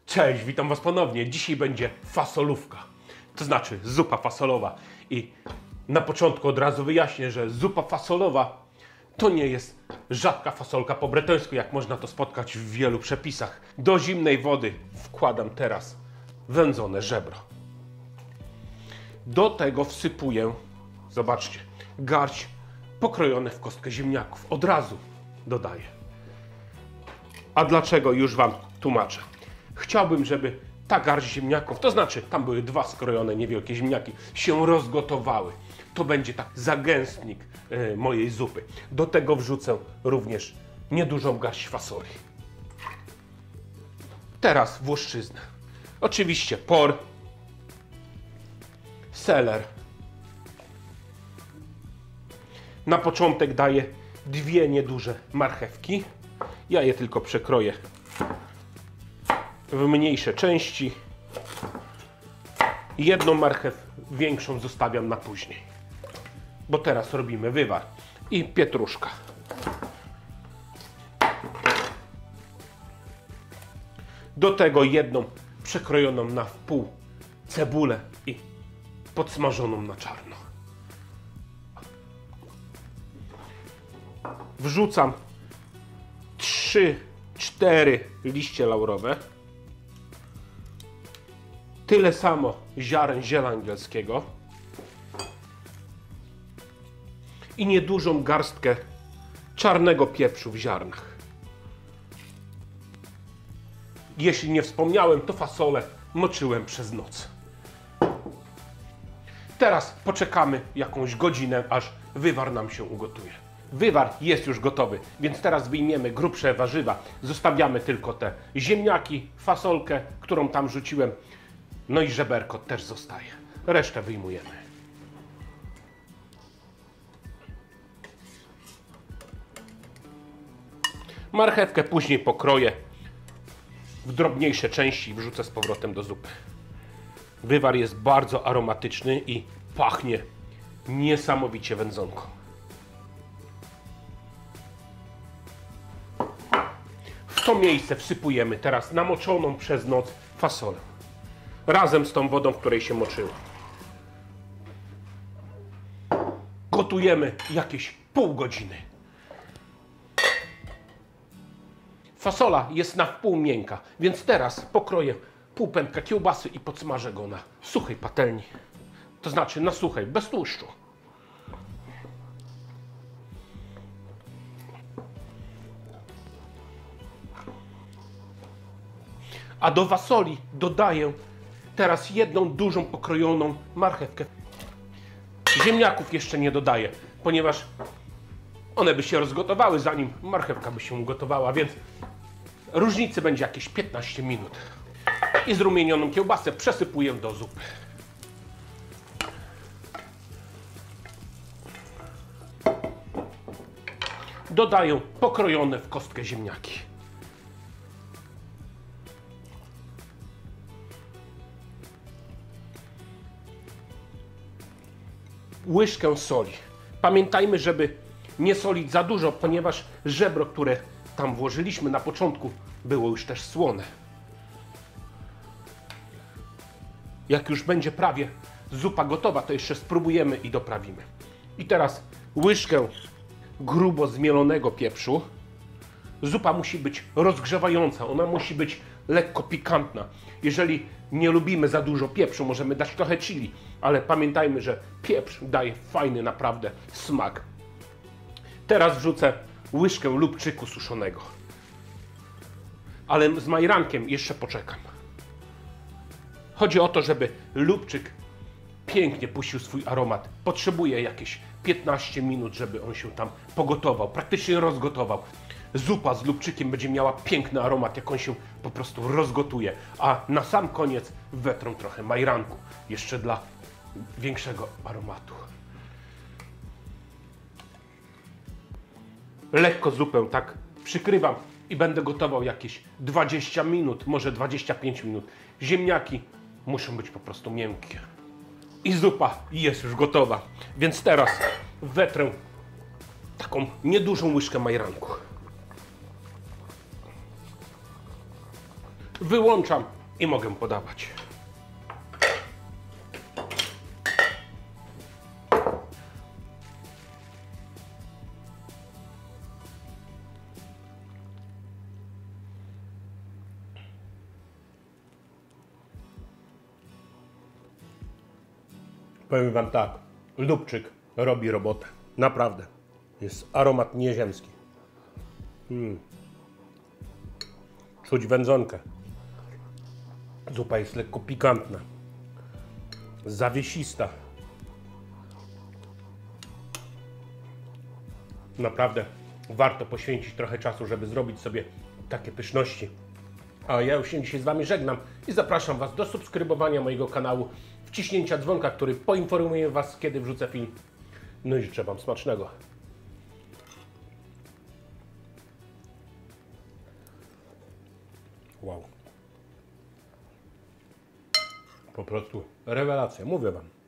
Cześć, witam Was ponownie. Dzisiaj będzie fasolówka, to znaczy zupa fasolowa. I na początku od razu wyjaśnię, że zupa fasolowa to nie jest rzadka fasolka po bretońsku, jak można to spotkać w wielu przepisach. Do zimnej wody wkładam teraz wędzone żebro. Do tego wsypuję, zobaczcie, garść pokrojone w kostkę ziemniaków. Od razu dodaję. A dlaczego? Już Wam tłumaczę. Chciałbym, żeby ta garść ziemniaków, to znaczy tam były dwa skrojone niewielkie ziemniaki, się rozgotowały. To będzie tak zagęstnik mojej zupy. Do tego wrzucę również niedużą garść fasoli. Teraz włoszczyznę. Oczywiście por, seler. Na początek daję dwie nieduże marchewki. Ja je tylko przekroję w mniejsze części. Jedną marchew większą zostawiam na później, bo teraz robimy wywar. I pietruszka. Do tego jedną przekrojoną na wpół cebulę i podsmażoną na czarno. Wrzucam 3-4 liście laurowe. Tyle samo ziaren ziela angielskiego. I niedużą garstkę czarnego pieprzu w ziarnach. Jeśli nie wspomniałem, to fasolę moczyłem przez noc. Teraz poczekamy jakąś godzinę, aż wywar nam się ugotuje. Wywar jest już gotowy, więc teraz wyjmiemy grubsze warzywa. Zostawiamy tylko te ziemniaki, fasolkę, którą tam rzuciłem. No i żeberko też zostaje. Resztę wyjmujemy. Marchewkę później pokroję w drobniejsze części i wrzucę z powrotem do zupy. Wywar jest bardzo aromatyczny i pachnie niesamowicie wędzonką. W to miejsce wsypujemy teraz namoczoną przez noc fasolę. Razem z tą wodą, w której się moczyło. Gotujemy jakieś pół godziny. Fasola jest na wpół miękka, więc teraz pokroję pół pępka kiełbasy i podsmażę go na suchej patelni. To znaczy na suchej, bez tłuszczu. A do fasoli dodaję teraz jedną dużą pokrojoną marchewkę. Ziemniaków jeszcze nie dodaję, ponieważ one by się rozgotowały, zanim marchewka by się ugotowała, więc różnicy będzie jakieś 15 minut. I zrumienioną kiełbasę przesypuję do zupy. Dodaję pokrojone w kostkę ziemniaki. Łyżkę soli. Pamiętajmy, żeby nie solić za dużo, ponieważ żebro, które tam włożyliśmy na początku, było już też słone. Jak już będzie prawie zupa gotowa, to jeszcze spróbujemy i doprawimy. I teraz łyżkę grubo zmielonego pieprzu. Zupa musi być rozgrzewająca, ona musi być lekko pikantna. Jeżeli nie lubimy za dużo pieprzu, możemy dać trochę chili, ale pamiętajmy, że pieprz daje fajny naprawdę smak. Teraz wrzucę łyżkę lubczyku suszonego. Ale z majrankiem jeszcze poczekam. Chodzi o to, żeby lubczyk pięknie puścił swój aromat. Potrzebuje jakieś 15 minut, żeby on się tam pogotował, praktycznie rozgotował. Zupa z lubczykiem będzie miała piękny aromat, jak on się po prostu rozgotuje. A na sam koniec wetrę trochę majranku, jeszcze dla większego aromatu. Lekko zupę tak przykrywam i będę gotował jakieś 20 minut, może 25 minut. Ziemniaki muszą być po prostu miękkie. I zupa jest już gotowa, więc teraz wetrę taką niedużą łyżkę majranku. Wyłączam i mogę podawać. Powiem wam tak, lubczyk robi robotę. Naprawdę. Jest aromat nieziemski. Czuć wędzonkę. Zupa jest lekko pikantna. Zawiesista. Naprawdę warto poświęcić trochę czasu, żeby zrobić sobie takie pyszności. A ja już się dzisiaj z wami żegnam i zapraszam was do subskrybowania mojego kanału, wciśnięcia dzwonka, który poinformuje was, kiedy wrzucę film. No i życzę wam smacznego. Wow. Po prostu rewelacja, mówię wam.